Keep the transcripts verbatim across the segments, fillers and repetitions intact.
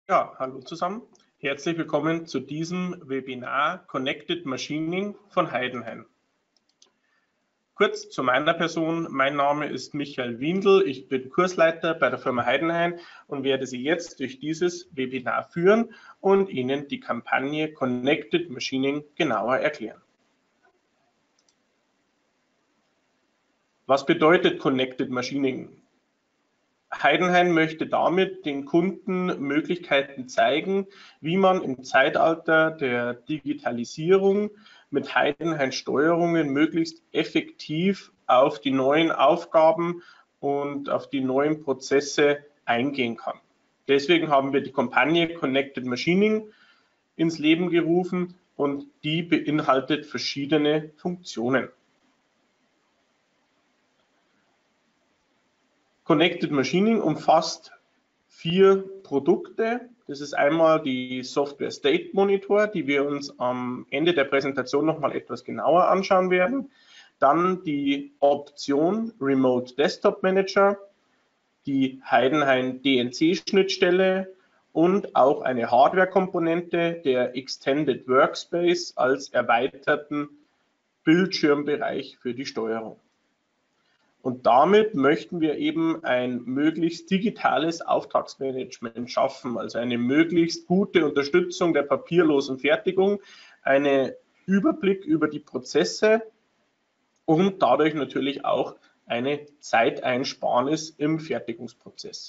Ja, hallo zusammen. Herzlich willkommen zu diesem Webinar Connected Machining von Heidenhain. Kurz zu meiner Person. Mein Name ist Michael Windl. Ich bin Kursleiter bei der Firma Heidenhain und werde Sie jetzt durch dieses Webinar führen und Ihnen die Kampagne Connected Machining genauer erklären. Was bedeutet Connected Machining? Heidenhain möchte damit den Kunden Möglichkeiten zeigen, wie man im Zeitalter der Digitalisierung mit Heidenhain-Steuerungen möglichst effektiv auf die neuen Aufgaben und auf die neuen Prozesse eingehen kann. Deswegen haben wir die Kampagne Connected Machining ins Leben gerufen und die beinhaltet verschiedene Funktionen. Connected Machining umfasst vier Produkte. Das ist einmal die Software State Monitor, die wir uns am Ende der Präsentation noch mal etwas genauer anschauen werden. Dann die Option Remote Desktop Manager, die Heidenhain D N C-Schnittstelle und auch eine Hardware-Komponente der Extended Workspace als erweiterten Bildschirmbereich für die Steuerung. Und damit möchten wir eben ein möglichst digitales Auftragsmanagement schaffen, also eine möglichst gute Unterstützung der papierlosen Fertigung, einen Überblick über die Prozesse und dadurch natürlich auch eine Zeiteinsparnis im Fertigungsprozess.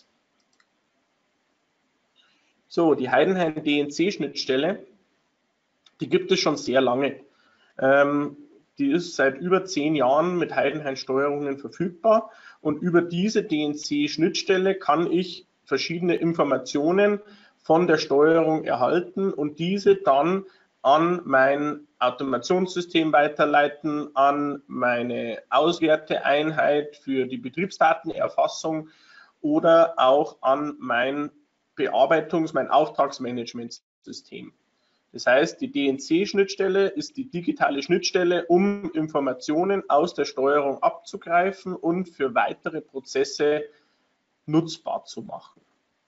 So, die Heidenhain D N C-Schnittstelle, die gibt es schon sehr lange. Ähm, Die ist seit über zehn Jahren mit Heidenhain-Steuerungen verfügbar und über diese D N C-Schnittstelle kann ich verschiedene Informationen von der Steuerung erhalten und diese dann an mein Automationssystem weiterleiten, an meine Auswerteeinheit für die Betriebsdatenerfassung oder auch an mein Bearbeitungs-, mein Auftragsmanagementsystem. Das heißt, die D N C-Schnittstelle ist die digitale Schnittstelle, um Informationen aus der Steuerung abzugreifen und für weitere Prozesse nutzbar zu machen.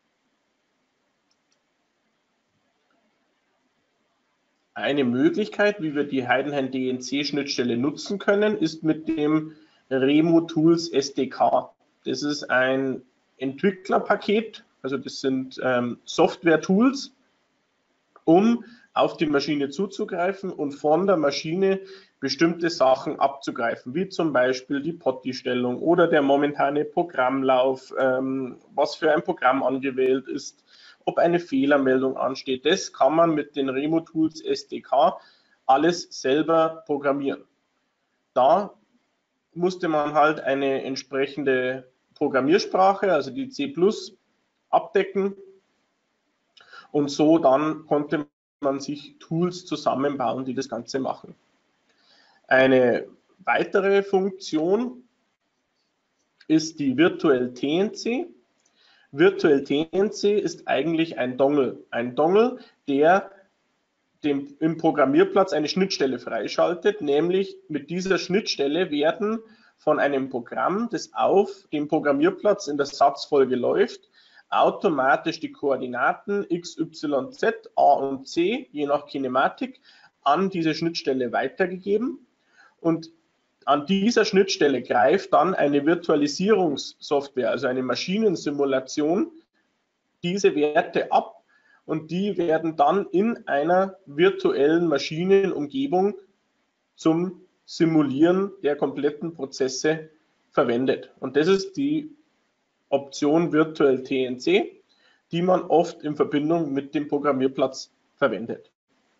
Eine Möglichkeit, wie wir die Heidenhain D N C-Schnittstelle nutzen können, ist mit dem Remo Tools S D K. Das ist ein Entwicklerpaket, also das sind ähm, Software-Tools, um auf die Maschine zuzugreifen und von der Maschine bestimmte Sachen abzugreifen, wie zum Beispiel die Potti-Stellung oder der momentane Programmlauf, ähm, was für ein Programm angewählt ist, ob eine Fehlermeldung ansteht. Das kann man mit den Remo Tools S D K alles selber programmieren. Da musste man halt eine entsprechende Programmiersprache, also die C plus, abdecken und so dann konnte man man sich Tools zusammenbauen, die das Ganze machen. Eine weitere Funktion ist die Virtual T N C. Virtual T N C ist eigentlich ein Dongle. Ein Dongle, der dem, im Programmierplatz eine Schnittstelle freischaltet, nämlich mit dieser Schnittstelle werden von einem Programm, das auf dem Programmierplatz in der Satzfolge läuft, automatisch die Koordinaten x, y, z, a und c, je nach Kinematik, an diese Schnittstelle weitergegeben. Und an dieser Schnittstelle greift dann eine Virtualisierungssoftware, also eine Maschinensimulation, diese Werte ab und die werden dann in einer virtuellen Maschinenumgebung zum Simulieren der kompletten Prozesse verwendet. Und das ist die Option Virtual T N C, die man oft in Verbindung mit dem Programmierplatz verwendet.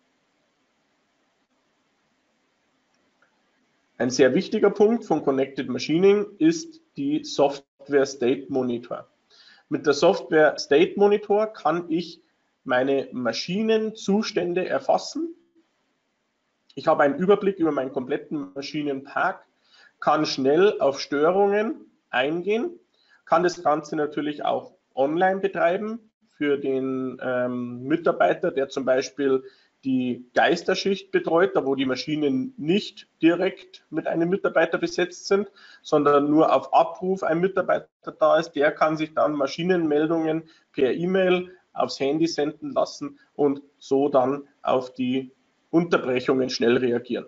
Ein sehr wichtiger Punkt von Connected Machining ist die Software State Monitor. Mit der Software State Monitor kann ich meine Maschinenzustände erfassen. Ich habe einen Überblick über meinen kompletten Maschinenpark, kann schnell auf Störungen eingehen, kann das Ganze natürlich auch online betreiben für den ähm, Mitarbeiter, der zum Beispiel die Geisterschicht betreut, da wo die Maschinen nicht direkt mit einem Mitarbeiter besetzt sind, sondern nur auf Abruf ein Mitarbeiter da ist. Der kann sich dann Maschinenmeldungen per E-Mail aufs Handy senden lassen und so dann auf die Unterbrechungen schnell reagieren.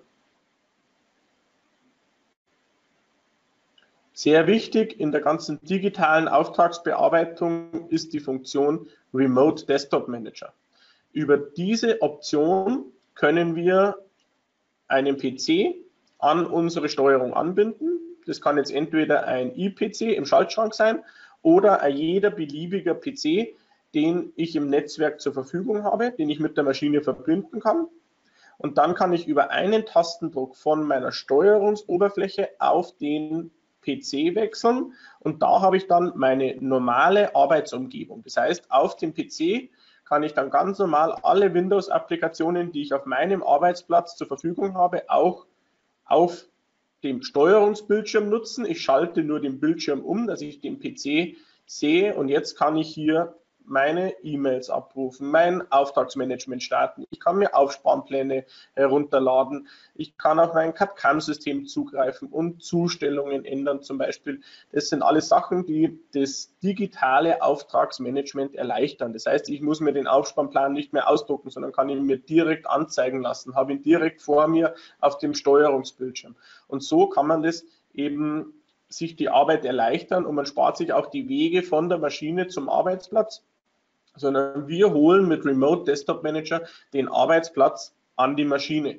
Sehr wichtig in der ganzen digitalen Auftragsbearbeitung ist die Funktion Remote Desktop Manager. Über diese Option können wir einen P C an unsere Steuerung anbinden. Das kann jetzt entweder ein I P C im Schaltschrank sein oder jeder beliebiger P C, den ich im Netzwerk zur Verfügung habe, den ich mit der Maschine verbinden kann. Und dann kann ich über einen Tastendruck von meiner Steuerungsoberfläche auf den P C wechseln und da habe ich dann meine normale Arbeitsumgebung. Das heißt, auf dem P C kann ich dann ganz normal alle Windows-Applikationen, die ich auf meinem Arbeitsplatz zur Verfügung habe, auch auf dem Steuerungsbildschirm nutzen. Ich schalte nur den Bildschirm um, dass ich den P C sehe und jetzt kann ich hier meine E-Mails abrufen, mein Auftragsmanagement starten. Ich kann mir Aufsparpläne herunterladen. Ich kann auf mein C A D-C A M-System zugreifen und Zustellungen ändern zum Beispiel. Das sind alles Sachen, die das digitale Auftragsmanagement erleichtern. Das heißt, ich muss mir den Aufsparplan nicht mehr ausdrucken, sondern kann ihn mir direkt anzeigen lassen, habe ihn direkt vor mir auf dem Steuerungsbildschirm. Und so kann man das eben sich die Arbeit erleichtern und man spart sich auch die Wege von der Maschine zum Arbeitsplatz, sondern wir holen mit Remote Desktop Manager den Arbeitsplatz an die Maschine.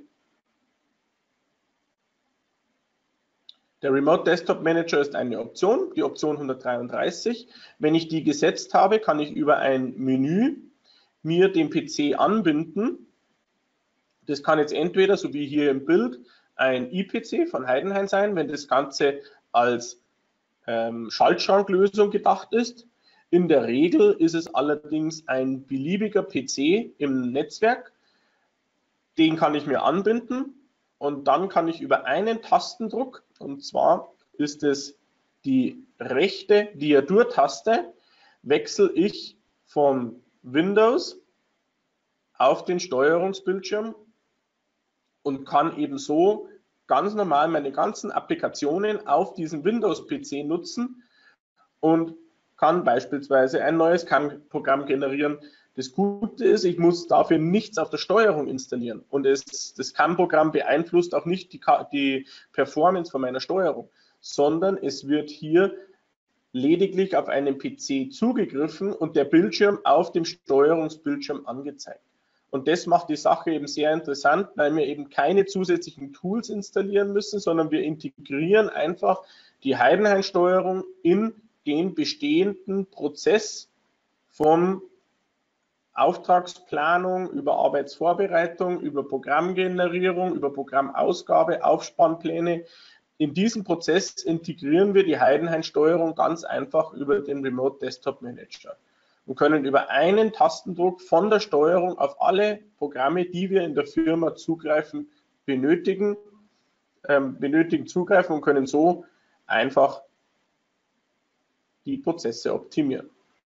Der Remote Desktop Manager ist eine Option, die Option hundertdreiunddreißig. Wenn ich die gesetzt habe, kann ich über ein Menü mir den P C anbinden. Das kann jetzt entweder, so wie hier im Bild, ein I P C von Heidenhain sein, wenn das Ganze als ähm, Schaltschranklösung gedacht ist. In der Regel ist es allerdings ein beliebiger P C im Netzwerk. Den kann ich mir anbinden und dann kann ich über einen Tastendruck, und zwar ist es die rechte Diadur-Taste, wechsle ich von Windows auf den Steuerungsbildschirm und kann ebenso ganz normal meine ganzen Applikationen auf diesem Windows-P C nutzen und kann beispielsweise ein neues C A M-Programm generieren. Das Gute ist, ich muss dafür nichts auf der Steuerung installieren und es, das C A M-Programm beeinflusst auch nicht die, die Performance von meiner Steuerung, sondern es wird hier lediglich auf einen P C zugegriffen und der Bildschirm auf dem Steuerungsbildschirm angezeigt. Und das macht die Sache eben sehr interessant, weil wir eben keine zusätzlichen Tools installieren müssen, sondern wir integrieren einfach die Heidenhain-Steuerung in den bestehenden Prozess von Auftragsplanung, über Arbeitsvorbereitung, über Programmgenerierung, über Programmausgabe, Aufspannpläne. In diesem Prozess integrieren wir die Heidenhain-Steuerung ganz einfach über den Remote Desktop Manager und können über einen Tastendruck von der Steuerung auf alle Programme, die wir in der Firma zugreifen, benötigen, ähm, benötigen zugreifen und können so einfach die Prozesse optimieren.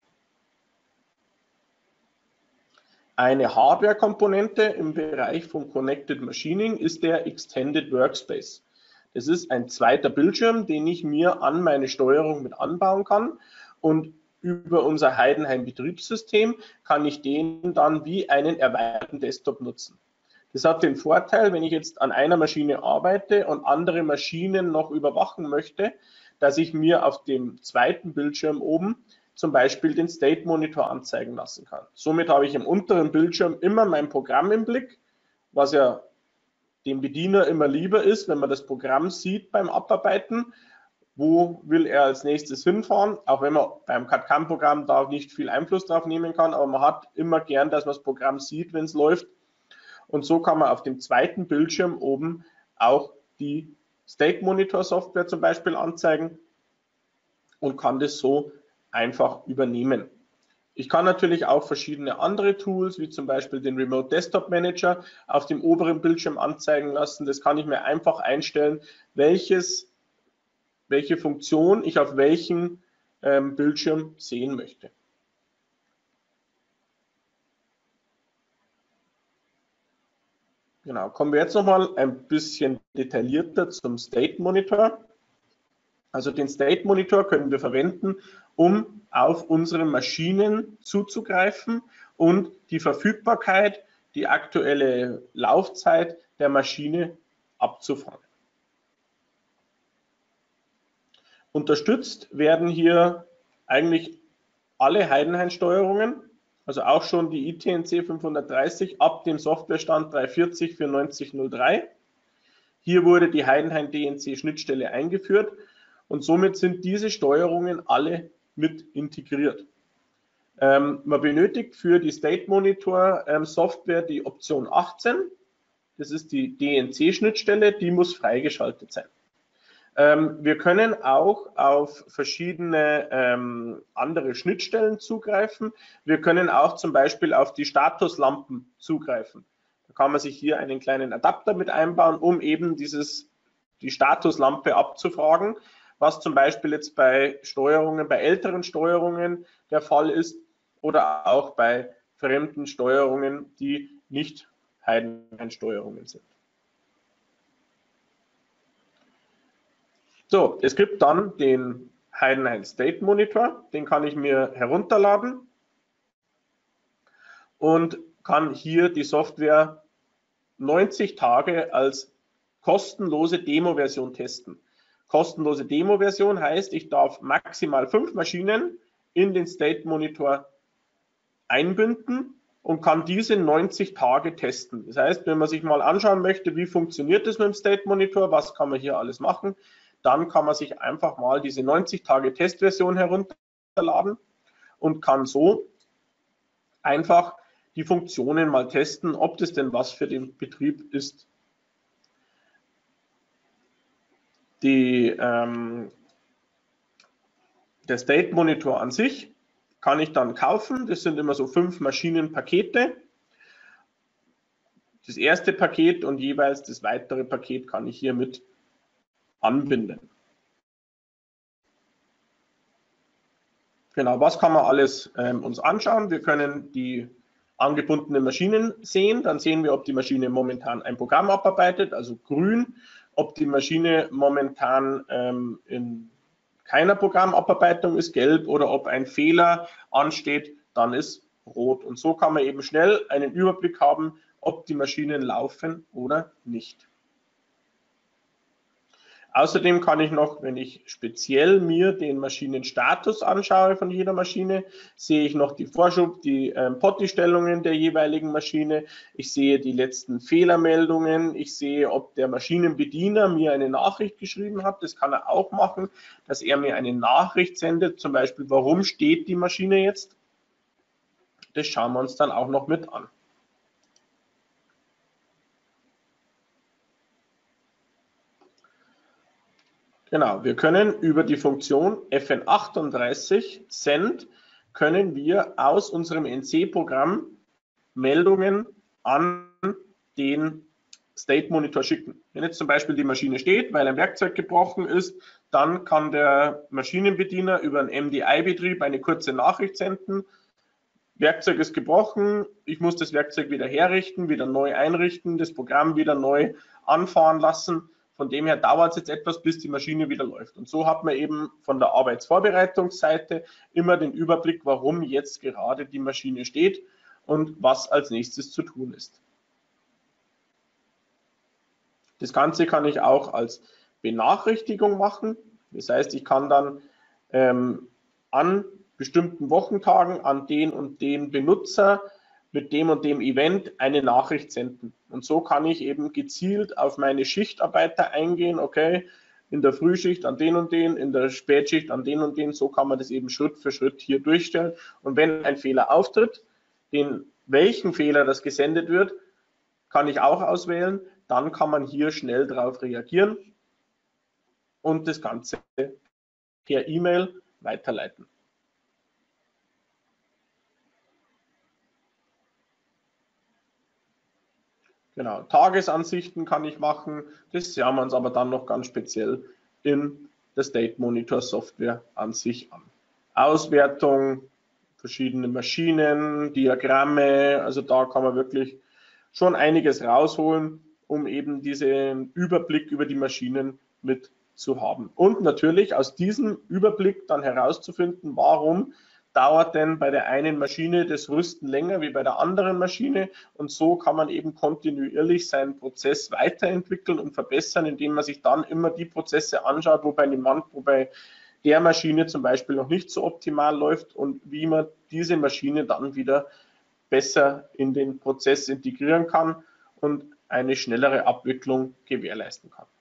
Eine Hardware-Komponente im Bereich von Connected Machining ist der Extended Workspace. Das ist ein zweiter Bildschirm, den ich mir an meine Steuerung mit anbauen kann und über unser Heidenhain-Betriebssystem kann ich den dann wie einen erweiterten Desktop nutzen. Das hat den Vorteil, wenn ich jetzt an einer Maschine arbeite und andere Maschinen noch überwachen möchte, dass ich mir auf dem zweiten Bildschirm oben zum Beispiel den State Monitor anzeigen lassen kann. Somit habe ich im unteren Bildschirm immer mein Programm im Blick, was ja dem Bediener immer lieber ist, wenn man das Programm sieht beim Abarbeiten. Wo will er als nächstes hinfahren? Auch wenn man beim C A D-C A M-Programm da nicht viel Einfluss drauf nehmen kann, aber man hat immer gern, dass man das Programm sieht, wenn es läuft. Und so kann man auf dem zweiten Bildschirm oben auch die State Monitor Software zum Beispiel anzeigen und kann das so einfach übernehmen. Ich kann natürlich auch verschiedene andere Tools, wie zum Beispiel den Remote Desktop Manager, auf dem oberen Bildschirm anzeigen lassen. Das kann ich mir einfach einstellen, welches, welche Funktion ich auf welchem ähm, Bildschirm sehen möchte. Genau, kommen wir jetzt nochmal ein bisschen detaillierter zum State Monitor. Also den State Monitor können wir verwenden, um auf unsere Maschinen zuzugreifen und die Verfügbarkeit, die aktuelle Laufzeit der Maschine abzufragen. Unterstützt werden hier eigentlich alle Heidenhain-Steuerungen, also auch schon die I T N C fünfhundertdreißig ab dem Softwarestand drei vierzig vierundneunzig null drei. Hier wurde die Heidenhain D N C-Schnittstelle eingeführt und somit sind diese Steuerungen alle mit integriert. Ähm, man benötigt für die State Monitor ähm, Software die Option achtzehn. Das ist die D N C-Schnittstelle, die muss freigeschaltet sein. Ähm, wir können auch auf verschiedene ähm, andere Schnittstellen zugreifen. Wir können auch zum Beispiel auf die Statuslampen zugreifen. Da kann man sich hier einen kleinen Adapter mit einbauen, um eben dieses, die Statuslampe abzufragen, was zum Beispiel jetzt bei Steuerungen, bei älteren Steuerungen der Fall ist oder auch bei fremden Steuerungen, die nicht Heidenhain-Steuerungen sind. So, es gibt dann den Heidenhain State Monitor, den kann ich mir herunterladen und kann hier die Software neunzig Tage als kostenlose Demo-Version testen. Kostenlose Demo-Version heißt, ich darf maximal fünf Maschinen in den State Monitor einbinden und kann diese neunzig Tage testen. Das heißt, wenn man sich mal anschauen möchte, wie funktioniert das mit dem State Monitor, was kann man hier alles machen, dann kann man sich einfach mal diese neunzig Tage Testversion herunterladen und kann so einfach die Funktionen mal testen, ob das denn was für den Betrieb ist. Die, ähm, der State Monitor an sich kann ich dann kaufen. Das sind immer so fünf Maschinenpakete. Das erste Paket und jeweils das weitere Paket kann ich hiermit anbinden. Genau, was kann man alles ähm, uns anschauen? Wir können die angebundenen Maschinen sehen, dann sehen wir, ob die Maschine momentan ein Programm abarbeitet, also grün, ob die Maschine momentan ähm, in keiner Programmabarbeitung ist, gelb, oder ob ein Fehler ansteht, dann ist rot. Und so kann man eben schnell einen Überblick haben, ob die Maschinen laufen oder nicht. Außerdem kann ich noch, wenn ich speziell mir den Maschinenstatus anschaue von jeder Maschine, sehe ich noch die Vorschub, die ähm, Potty-Stellungen der jeweiligen Maschine. Ich sehe die letzten Fehlermeldungen. Ich sehe, ob der Maschinenbediener mir eine Nachricht geschrieben hat. Das kann er auch machen, dass er mir eine Nachricht sendet, zum Beispiel, warum steht die Maschine jetzt. Das schauen wir uns dann auch noch mit an. Genau, wir können über die Funktion F N achtunddreißig Send können wir aus unserem N C-Programm Meldungen an den State Monitor schicken. Wenn jetzt zum Beispiel die Maschine steht, weil ein Werkzeug gebrochen ist, dann kann der Maschinenbediener über einen M D I-Betrieb eine kurze Nachricht senden. Werkzeug ist gebrochen, ich muss das Werkzeug wieder herrichten, wieder neu einrichten, das Programm wieder neu anfahren lassen. Von dem her dauert es jetzt etwas, bis die Maschine wieder läuft. Und so hat man eben von der Arbeitsvorbereitungsseite immer den Überblick, warum jetzt gerade die Maschine steht und was als nächstes zu tun ist. Das Ganze kann ich auch als Benachrichtigung machen. Das heißt, ich kann dann ähm, an bestimmten Wochentagen an den und den Benutzer mit dem und dem Event eine Nachricht senden. Und so kann ich eben gezielt auf meine Schichtarbeiter eingehen, okay, in der Frühschicht an den und den, in der Spätschicht an den und den, so kann man das eben Schritt für Schritt hier durchstellen. Und wenn ein Fehler auftritt, den welchen Fehler das gesendet wird, kann ich auch auswählen, dann kann man hier schnell darauf reagieren und das Ganze per E-Mail weiterleiten. Genau, Tagesansichten kann ich machen, das sehen wir uns aber dann noch ganz speziell in der State Monitor Software an sich an. Auswertung, verschiedene Maschinen, Diagramme, also da kann man wirklich schon einiges rausholen, um eben diesen Überblick über die Maschinen mit zu haben. Und natürlich aus diesem Überblick dann herauszufinden, warum dauert denn bei der einen Maschine das Rüsten länger wie bei der anderen Maschine. Und so kann man eben kontinuierlich seinen Prozess weiterentwickeln und verbessern, indem man sich dann immer die Prozesse anschaut, wo bei dem Mann, wo bei der Maschine zum Beispiel noch nicht so optimal läuft und wie man diese Maschine dann wieder besser in den Prozess integrieren kann und eine schnellere Abwicklung gewährleisten kann.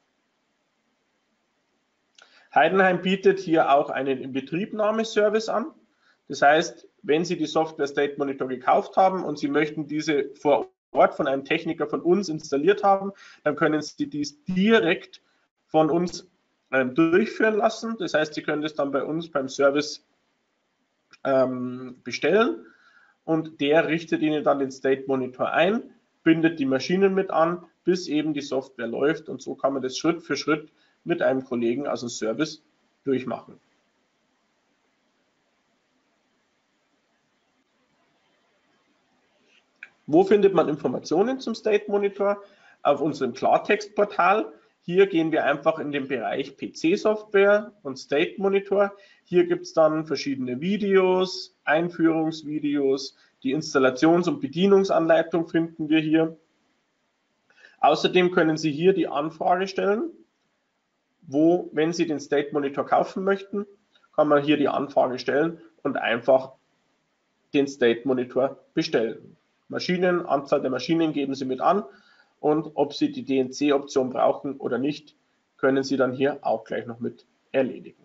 Heidenheim bietet hier auch einen Inbetriebnahmeservice an. Das heißt, wenn Sie die Software State Monitor gekauft haben und Sie möchten diese vor Ort von einem Techniker von uns installiert haben, dann können Sie dies direkt von uns ähm, durchführen lassen. Das heißt, Sie können das dann bei uns beim Service ähm, bestellen und der richtet Ihnen dann den State Monitor ein, bindet die Maschinen mit an, bis eben die Software läuft, und so kann man das Schritt für Schritt mit einem Kollegen aus dem Service durchmachen. Wo findet man Informationen zum State Monitor? Auf unserem Klartextportal. Hier gehen wir einfach in den Bereich P C-Software und State Monitor. Hier gibt es dann verschiedene Videos, Einführungsvideos, die Installations- und Bedienungsanleitung finden wir hier. Außerdem können Sie hier die Anfrage stellen, wo, wenn Sie den State Monitor kaufen möchten, kann man hier die Anfrage stellen und einfach den State Monitor bestellen. Maschinen, Anzahl der Maschinen geben Sie mit an und ob Sie die D N C-Option brauchen oder nicht, können Sie dann hier auch gleich noch mit erledigen.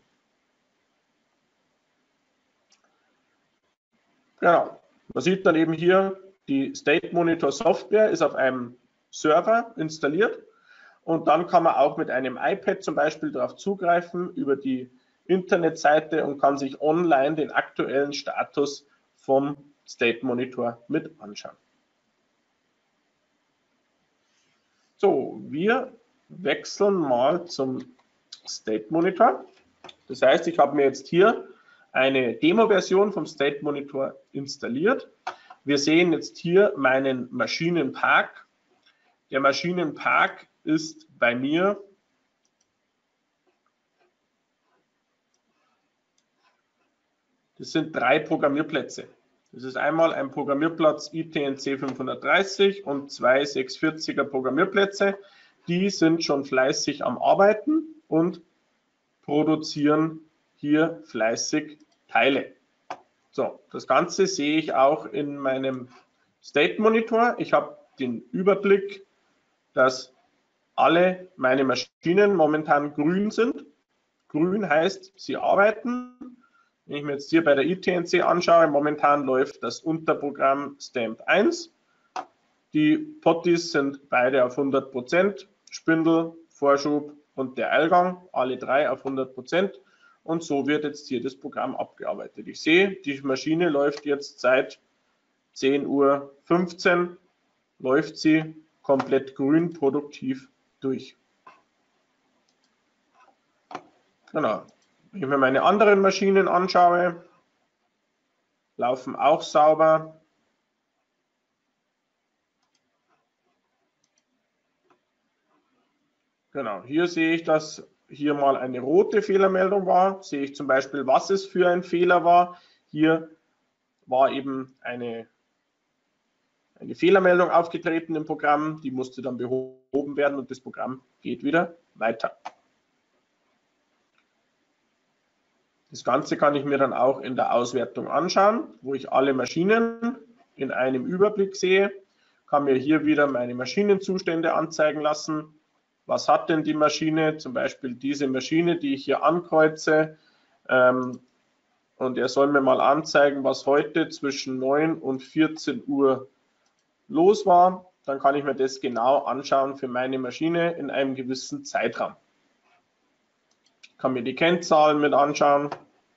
Genau, man sieht dann eben hier, die State Monitor Software ist auf einem Server installiert und dann kann man auch mit einem iPad zum Beispiel darauf zugreifen über die Internetseite und kann sich online den aktuellen Status vom State Monitor mit anschauen. So, wir wechseln mal zum State Monitor. Das heißt, ich habe mir jetzt hier eine Demo-Version vom State Monitor installiert. Wir sehen jetzt hier meinen Maschinenpark. Der Maschinenpark ist bei mir das sind drei Programmierplätze. Das ist einmal ein Programmierplatz I T N C fünfhundertdreißig und zwei sechshundertvierziger Programmierplätze. Die sind schon fleißig am Arbeiten und produzieren hier fleißig Teile. So, das Ganze sehe ich auch in meinem State Monitor. Ich habe den Überblick, dass alle meine Maschinen momentan grün sind. Grün heißt, sie arbeiten. Wenn ich mir jetzt hier bei der I T N C anschaue, momentan läuft das Unterprogramm Stamp eins. Die Potties sind beide auf hundert Prozent, Spindel, Vorschub und der Eilgang, alle drei auf hundert Prozent. Und so wird jetzt hier das Programm abgearbeitet. Ich sehe, die Maschine läuft jetzt seit zehn Uhr fünfzehn, läuft sie komplett grün produktiv durch. Genau. Wenn ich mir meine anderen Maschinen anschaue, laufen auch sauber. Genau, hier sehe ich, dass hier mal eine rote Fehlermeldung war. Sehe ich zum Beispiel, was es für ein Fehler war. Hier war eben eine, eine Fehlermeldung aufgetreten im Programm. Die musste dann behoben werden und das Programm geht wieder weiter. Das Ganze kann ich mir dann auch in der Auswertung anschauen, wo ich alle Maschinen in einem Überblick sehe. Kann mir hier wieder meine Maschinenzustände anzeigen lassen. Was hat denn die Maschine? Zum Beispiel diese Maschine, die ich hier ankreuze. Ähm, und er soll mir mal anzeigen, was heute zwischen neun und vierzehn Uhr los war. Dann kann ich mir das genau anschauen für meine Maschine in einem gewissen Zeitraum. Ich kann mir die Kennzahlen mit anschauen.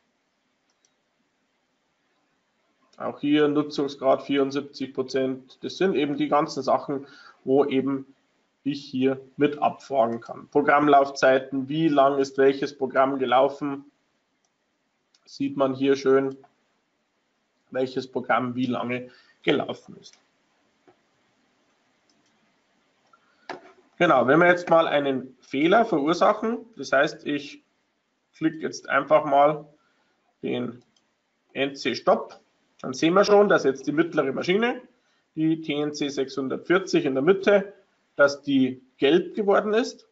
Auch hier Nutzungsgrad vierundsiebzig Prozent. Das sind eben die ganzen Sachen, wo eben ich hier mit abfragen kann. Programmlaufzeiten, wie lang ist welches Programm gelaufen, sieht man hier schön, welches Programm wie lange gelaufen ist. Genau, wenn wir jetzt mal einen Fehler verursachen, das heißt, ich klicke jetzt einfach mal den N C Stopp, dann sehen wir schon, dass jetzt die mittlere Maschine, die T N C sechshundertvierzig in der Mitte, dass die gelb geworden ist.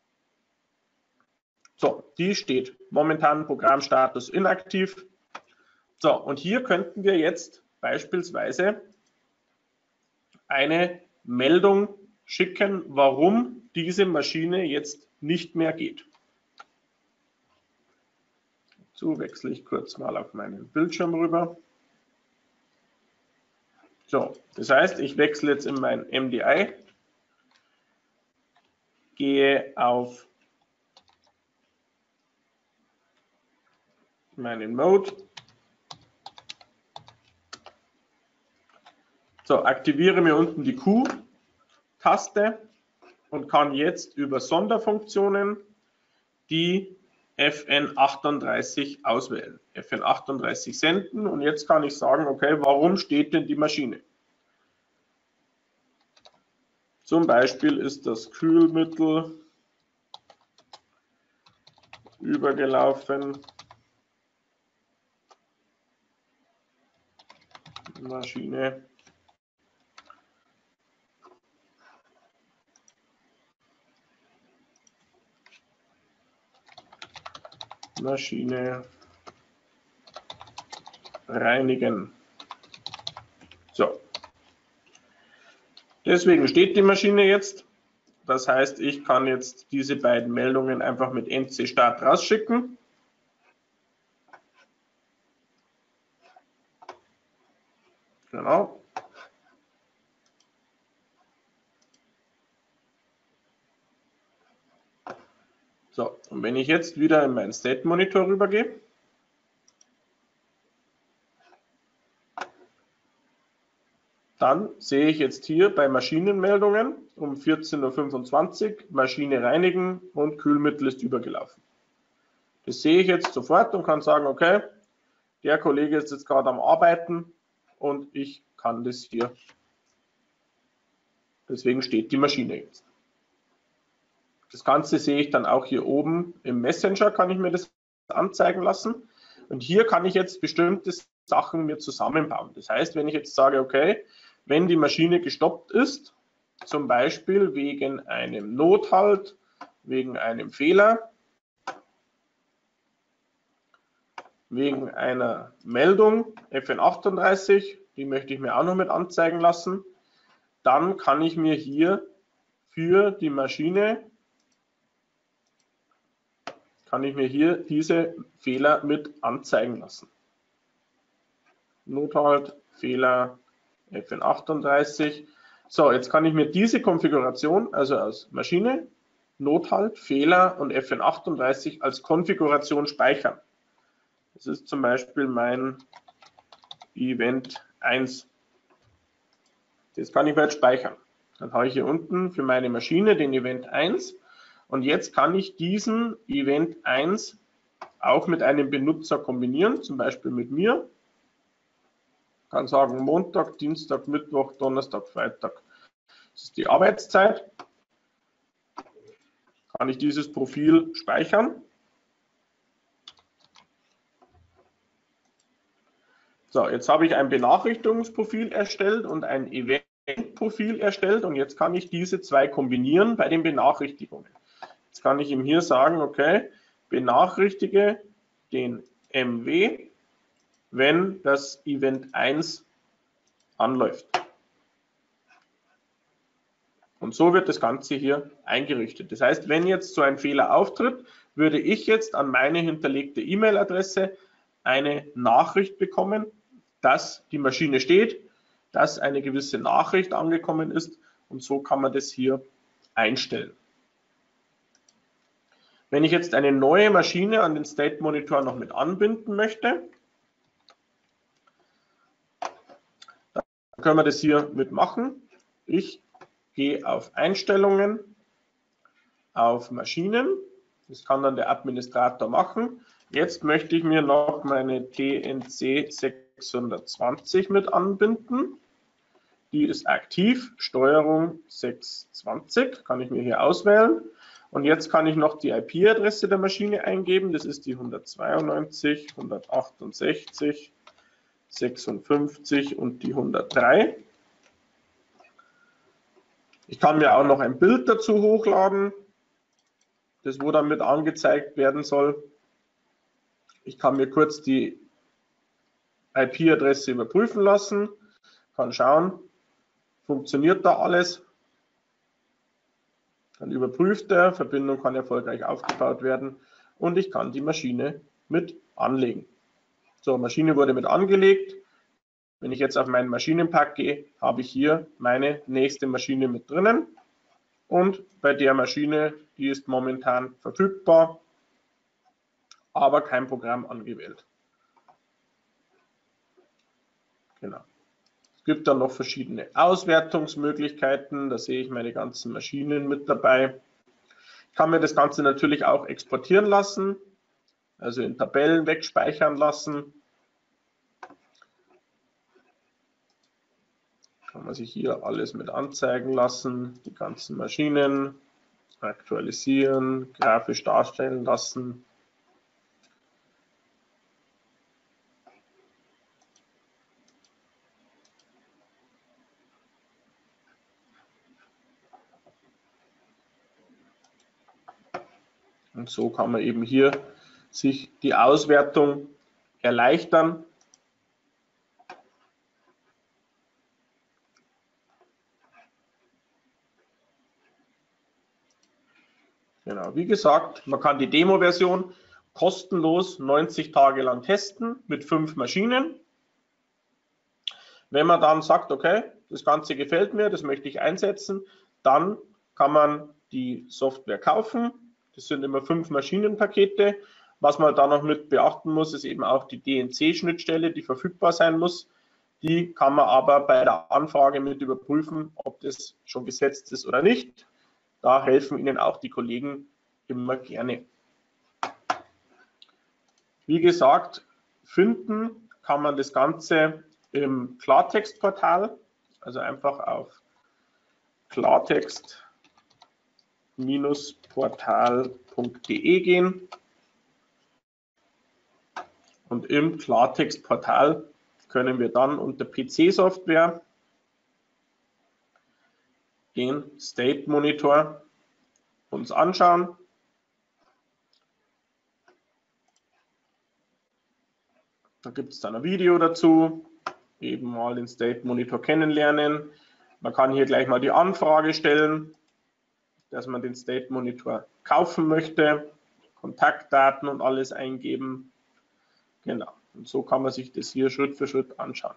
So, die steht momentan Programmstatus inaktiv. So, und hier könnten wir jetzt beispielsweise eine Meldung schicken, warum diese Maschine jetzt nicht mehr geht. So, wechsle ich kurz mal auf meinen Bildschirm rüber. So, das heißt, ich wechsle jetzt in mein M D I, gehe auf meinen Mode, so, aktiviere mir unten die Q-Taste und kann jetzt über Sonderfunktionen die F N achtunddreißig auswählen. F N achtunddreißig senden und jetzt kann ich sagen, okay, warum steht denn die Maschine? Zum Beispiel ist das Kühlmittel übergelaufen. Maschine Maschine reinigen. So. Deswegen steht die Maschine jetzt. Das heißt, ich kann jetzt diese beiden Meldungen einfach mit N C Start rausschicken. Genau. So, und wenn ich jetzt wieder in meinen State Monitor rübergehe, dann sehe ich jetzt hier bei Maschinenmeldungen um vierzehn Uhr fünfundzwanzig Maschine reinigen und Kühlmittel ist übergelaufen. Das sehe ich jetzt sofort und kann sagen, okay, der Kollege ist jetzt gerade am Arbeiten und ich kann das hier, deswegen steht die Maschine jetzt. Das Ganze sehe ich dann auch hier oben im Messenger, kann ich mir das anzeigen lassen. Und hier kann ich jetzt bestimmte Sachen mir zusammenbauen. Das heißt, wenn ich jetzt sage, okay, wenn die Maschine gestoppt ist, zum Beispiel wegen einem Nothalt, wegen einem Fehler, wegen einer Meldung F N achtunddreißig, die möchte ich mir auch noch mit anzeigen lassen, dann kann ich mir hier für die Maschine kann ich mir hier diese Fehler mit anzeigen lassen. Nothalt, Fehler, F N achtunddreißig. So, jetzt kann ich mir diese Konfiguration, also aus Maschine, Nothalt, Fehler und F N achtunddreißig als Konfiguration speichern. Das ist zum Beispiel mein Event eins. Das kann ich mir jetzt speichern. Dann habe ich hier unten für meine Maschine den Event eins. Und jetzt kann ich diesen Event eins auch mit einem Benutzer kombinieren, zum Beispiel mit mir. Ich kann sagen Montag, Dienstag, Mittwoch, Donnerstag, Freitag. Das ist die Arbeitszeit. Kann ich dieses Profil speichern. So, jetzt habe ich ein Benachrichtigungsprofil erstellt und ein Eventprofil erstellt und jetzt kann ich diese zwei kombinieren bei den Benachrichtigungen. Jetzt kann ich ihm hier sagen, okay, benachrichtige den M W, wenn das Event eins anläuft. Und so wird das Ganze hier eingerichtet. Das heißt, wenn jetzt so ein Fehler auftritt, würde ich jetzt an meine hinterlegte E-Mail-Adresse eine Nachricht bekommen, dass die Maschine steht, dass eine gewisse Nachricht angekommen ist und so kann man das hier einstellen. Wenn ich jetzt eine neue Maschine an den State Monitor noch mit anbinden möchte, dann können wir das hier mitmachen. Ich gehe auf Einstellungen, auf Maschinen, das kann dann der Administrator machen. Jetzt möchte ich mir noch meine T N C sechshundertzwanzig mit anbinden. die ist aktiv, Steuerung sechs zwanzig, kann ich mir hier auswählen. Und jetzt kann ich noch die I P-Adresse der Maschine eingeben, das ist die hundertzweiundneunzig, hundertachtundsechzig, sechsundfünfzig und die hundertdrei. Ich kann mir auch noch ein Bild dazu hochladen, das wo dann mit angezeigt werden soll. Ich kann mir kurz die I P-Adresse überprüfen lassen, kann schauen, funktioniert da alles. Dann überprüft er, Verbindung kann erfolgreich aufgebaut werden und ich kann die Maschine mit anlegen. So, Maschine wurde mit angelegt. Wenn ich jetzt auf meinen Maschinenpack gehe, habe ich hier meine nächste Maschine mit drinnen. Und bei der Maschine, die ist momentan verfügbar, aber kein Programm angewählt. Genau. Es gibt dann noch verschiedene Auswertungsmöglichkeiten. Da sehe ich meine ganzen Maschinen mit dabei. Ich kann mir das Ganze natürlich auch exportieren lassen, also in Tabellen wegspeichern lassen. Kann man sich hier alles mit anzeigen lassen, die ganzen Maschinen aktualisieren, grafisch darstellen lassen. Und so kann man eben hier sich die Auswertung erleichtern. Genau, wie gesagt, man kann die Demo-Version kostenlos neunzig Tage lang testen mit fünf Maschinen. Wenn man dann sagt, okay, das Ganze gefällt mir, das möchte ich einsetzen, dann kann man die Software kaufen. Das sind immer fünf Maschinenpakete. Was man da noch mit beachten muss, ist eben auch die D N C-Schnittstelle, die verfügbar sein muss. Die kann man aber bei der Anfrage mit überprüfen, ob das schon gesetzt ist oder nicht. Da helfen Ihnen auch die Kollegen immer gerne. Wie gesagt, finden kann man das Ganze im Klartext-Portal, also einfach auf klartext portal punkt de gehen und im Klartext-Portal können wir dann unter P C-Software den State Monitor uns anschauen. Da gibt es dann ein Video dazu, eben mal den State Monitor kennenlernen. Man kann hier gleich mal die Anfrage stellen, dass man den State Monitor kaufen möchte, Kontaktdaten und alles eingeben. Genau, und so kann man sich das hier Schritt für Schritt anschauen.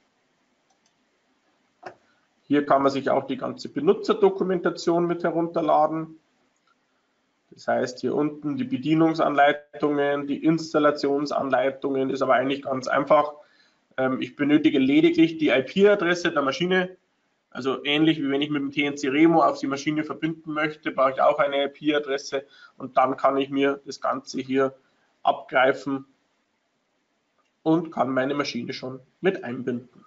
Hier kann man sich auch die ganze Benutzerdokumentation mit herunterladen. Das heißt, hier unten die Bedienungsanleitungen, die Installationsanleitungen, ist aber eigentlich ganz einfach. Ich benötige lediglich die I P-Adresse der Maschine. Also ähnlich wie wenn ich mit dem T N C Remo auf die Maschine verbinden möchte, brauche ich auch eine I P-Adresse und dann kann ich mir das Ganze hier abgreifen und kann meine Maschine schon mit einbinden.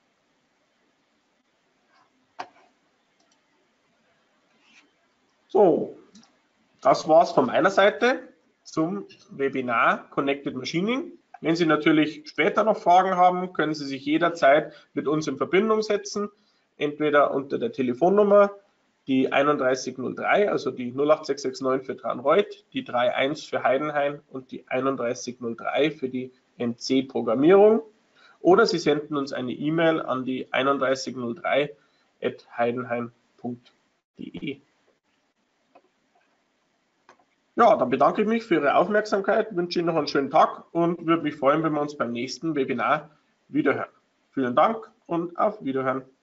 So, das war es von meiner Seite zum Webinar Connected Machining. Wenn Sie natürlich später noch Fragen haben, können Sie sich jederzeit mit uns in Verbindung setzen, entweder unter der Telefonnummer die einunddreißig null drei, also die null acht sechs sechs neun für Dranreuth, die drei eins für Heidenhain und die einunddreißig null drei für die N C-Programmierung. Oder Sie senden uns eine E-Mail an die einunddreißig null drei at heidenhain punkt de. Ja, dann bedanke ich mich für Ihre Aufmerksamkeit, wünsche Ihnen noch einen schönen Tag und würde mich freuen, wenn wir uns beim nächsten Webinar wiederhören. Vielen Dank und auf Wiederhören.